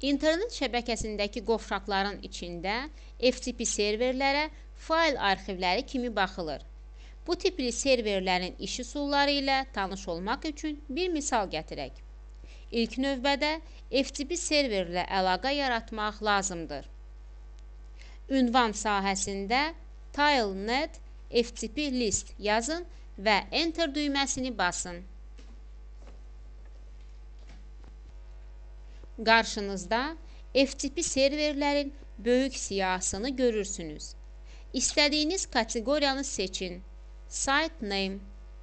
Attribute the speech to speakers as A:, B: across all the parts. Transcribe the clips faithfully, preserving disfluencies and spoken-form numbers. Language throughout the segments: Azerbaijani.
A: İnternet şəbəkəsindəki qovşaqların içində F T P serverlərə fayl arxivləri kimi baxılır. Bu tipli serverlərin iş üsulları ilə tanış olmaq üçün bir misal gətirək. İlk növbədə F T P serverlə əlaqə yaratmaq lazımdır. Ünvan sahəsində Telnet F T P list yazın və Enter düyməsini basın. Qarşınızda F T P serverlərin böyük siyahısını görürsünüz. İstədiyiniz kateqoriyanı seçin. Site name.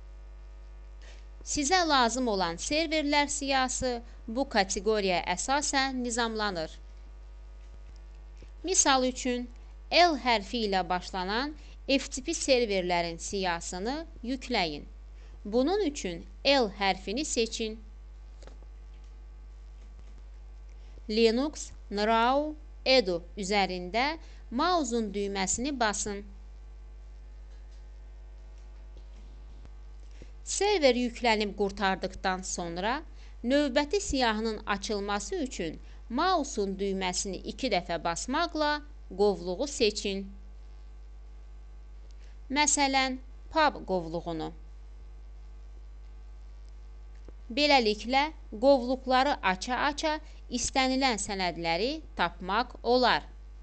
A: Sizə lazım olan serverlər siyahısı bu kateqoriyaya əsasən nizamlanır. Misal üçün, L hərfi ilə başlanan F T P serverlərin siyahısını yükləyin. Bunun üçün L hərfini seçin. Linux, N R A W, Edu üzərində mausun düyməsini basın. Server yüklənib qurtardıqdan sonra növbəti siyahının açılması üçün mausun düyməsini iki dəfə basmaqla qovluğu seçin. Məsələn, pub qovluğunu. Beləliklə, qovluqları aça-aça istənilən sənədləri tapmaq olar.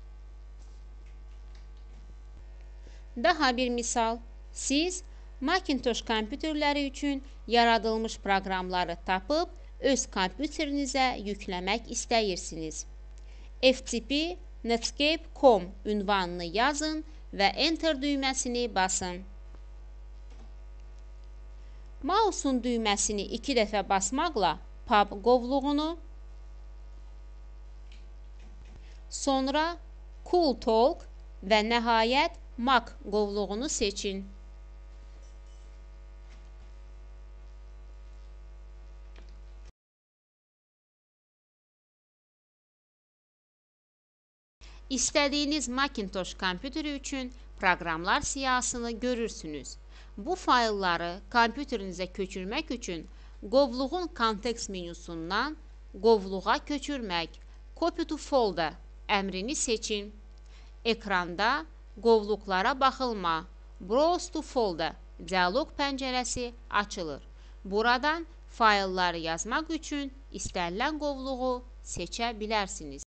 A: Daha bir misal, siz Macintosh kompüterləri üçün yaradılmış proqramları tapıb öz kompüterinizə yükləmək istəyirsiniz. F T P netscape nöqtə com ünvanını yazın və Enter düyməsini basın. Mausun düyməsini iki dəfə basmaqla pub qovluğunu, sonra CoolTalk və nəhayət Mac qovluğunu seçin. İstədiyiniz Macintosh kompüteri üçün proqramlar siyahısını görürsünüz. Bu faylları kompüterinizə köçürmək üçün qovluğun kontekst menyusundan qovluğa köçürmək, Copy to Folder əmrini seçin. Ekranda qovluqlara baxılma, Browse to Folder dialoq pəncərəsi açılır. Buradan faylları yazmaq üçün istənilən qovluğu seçə bilərsiniz.